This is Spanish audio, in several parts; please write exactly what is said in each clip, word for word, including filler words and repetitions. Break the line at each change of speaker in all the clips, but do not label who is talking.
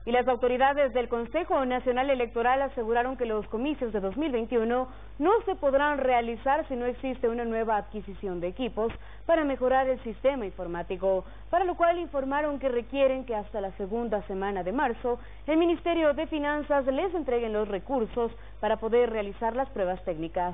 Y las autoridades del Consejo Nacional Electoral aseguraron que los comicios de dos mil veintiuno no se podrán realizar si no existe una nueva adquisición de equipos para mejorar el sistema informático, para lo cual informaron que requieren que hasta la segunda semana de marzo el Ministerio de Finanzas les entreguen los recursos para poder realizar las pruebas técnicas.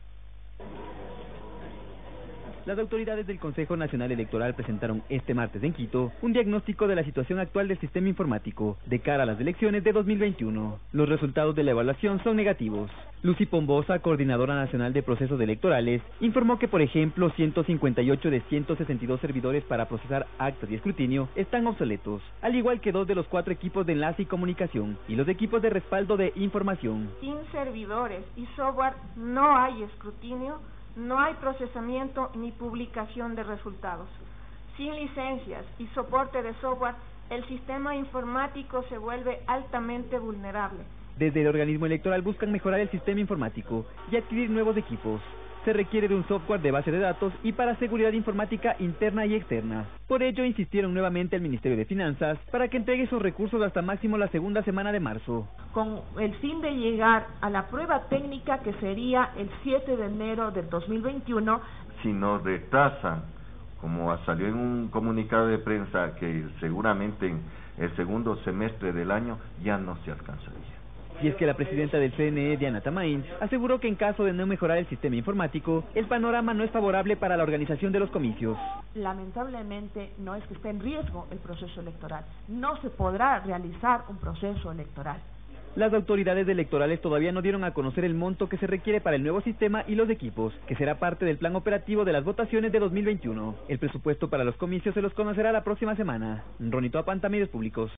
Las autoridades del Consejo Nacional Electoral presentaron este martes en Quito un diagnóstico de la situación actual del sistema informático de cara a las elecciones de dos mil veintiuno. Los resultados de la evaluación son negativos. Lucy Pombosa, coordinadora nacional de procesos electorales, informó que, por ejemplo, ciento cincuenta y ocho de ciento sesenta y dos servidores para procesar actas y escrutinio están obsoletos, al igual que dos de los cuatro equipos de enlace y comunicación y los equipos de respaldo de información.
Sin servidores y software no hay escrutinio, no hay procesamiento ni publicación de resultados. Sin licencias y soporte de software, el sistema informático se vuelve altamente vulnerable.
Desde el organismo electoral buscan mejorar el sistema informático y adquirir nuevos equipos. Se requiere de un software de base de datos y para seguridad informática interna y externa. Por ello, insistieron nuevamente al Ministerio de Finanzas para que entregue sus recursos hasta máximo la segunda semana de marzo.
Con el fin de llegar a la prueba técnica que sería el siete de enero del dos mil veintiuno.
Si nos retrasan, como salió en un comunicado de prensa, que seguramente en el segundo semestre del año ya no se alcanzaría.
Y es que la presidenta del C N E, Diana Tamain, aseguró que en caso de no mejorar el sistema informático, el panorama no es favorable para la organización de los comicios.
Lamentablemente no es que esté en riesgo el proceso electoral, no se podrá realizar un proceso electoral.
Las autoridades electorales todavía no dieron a conocer el monto que se requiere para el nuevo sistema y los equipos, que será parte del plan operativo de las votaciones de dos mil veintiuno. El presupuesto para los comicios se los conocerá la próxima semana. Ronito Apanta, Medios Públicos.